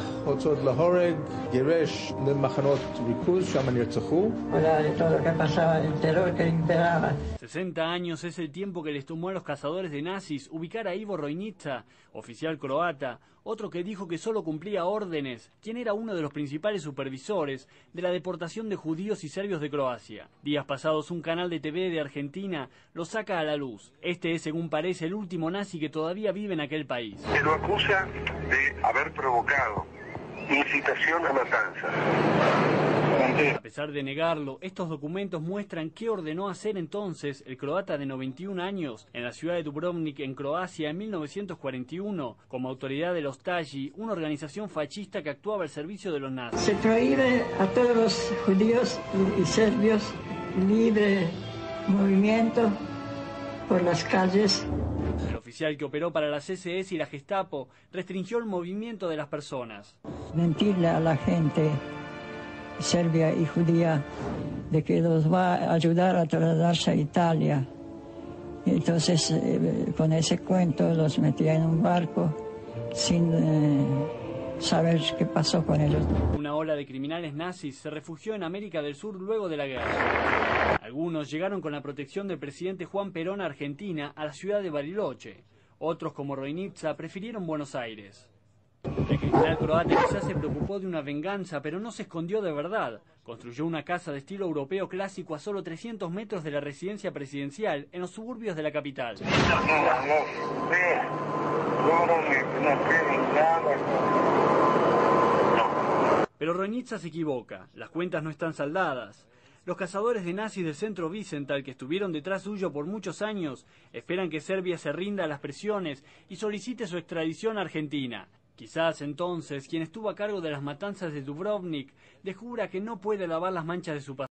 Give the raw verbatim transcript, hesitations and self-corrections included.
הוצאות להורג, גירש למחנות ריכוז, שם נרצחו. sesenta años es el tiempo que les tomó a los cazadores de nazis ubicar a Ivo Rojnica, oficial croata, otro que dijo que solo cumplía órdenes, quien era uno de los principales supervisores de la deportación de judíos y serbios de Croacia. Días pasados, un canal de T V de Argentina lo saca a la luz. Este es, según parece, el último nazi que todavía vive en aquel país. Se lo acusa de haber provocado incitación a matanza. A pesar de negarlo, estos documentos muestran qué ordenó hacer entonces el croata de noventa y un años en la ciudad de Dubrovnik, en Croacia, en mil novecientos cuarenta y uno, como autoridad de los Tagi, una organización fascista que actuaba al servicio de los nazis. Se prohíbe a todos los judíos y serbios libre movimiento por las calles. El oficial que operó para la C S S y la Gestapo restringió el movimiento de las personas. Mentirle a la gente serbia y judía de que los va a ayudar a trasladarse a Italia. Entonces, eh, con ese cuento los metía en un barco sin eh, saber qué pasó con ellos. Una ola de criminales nazis se refugió en América del Sur luego de la guerra. Algunos llegaron con la protección del presidente Juan Perón a Argentina, a la ciudad de Bariloche. Otros, como Rojnica, prefirieron Buenos Aires. El criminal croata quizás se preocupó de una venganza, pero no se escondió de verdad. Construyó una casa de estilo europeo clásico a solo trescientos metros de la residencia presidencial, en los suburbios de la capital. Pero Rojnica se equivoca, las cuentas no están saldadas. Los cazadores de nazis del centro Wiesenthal, que estuvieron detrás suyo por muchos años, esperan que Serbia se rinda a las presiones y solicite su extradición a Argentina. Quizás entonces quien estuvo a cargo de las matanzas de Dubrovnik descubra que no puede lavar las manchas de su pasado.